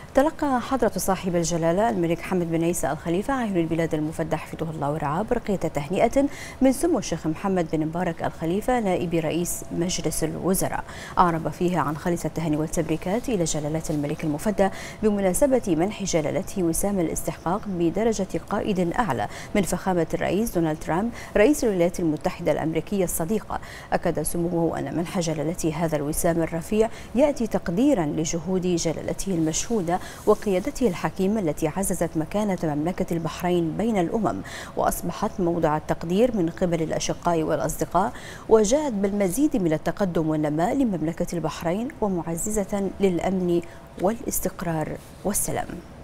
تلقى حضرة صاحب الجلالة الملك حمد بن عيسى الخليفة عاهل البلاد المفدى حفظه الله ورعاه برقية تهنئة من سمو الشيخ محمد بن مبارك الخليفة نائب رئيس مجلس الوزراء، أعرب فيها عن خالص التهاني والتبريكات إلى جلالة الملك المفدى بمناسبة منح جلالته وسام الاستحقاق بدرجة قائد أعلى من فخامة الرئيس دونالد ترامب رئيس الولايات المتحدة الأمريكية الصديقة. أكد سموه أن منح جلالته هذا الوسام الرفيع يأتي تقديرا لجهود جلالته المشهودة وقيادته الحكيمة التي عززت مكانة مملكة البحرين بين الأمم، وأصبحت موضع التقدير من قبل الأشقاء والأصدقاء، وجاءت بالمزيد من التقدم والنماء لمملكة البحرين ومعززة للأمن والاستقرار والسلام.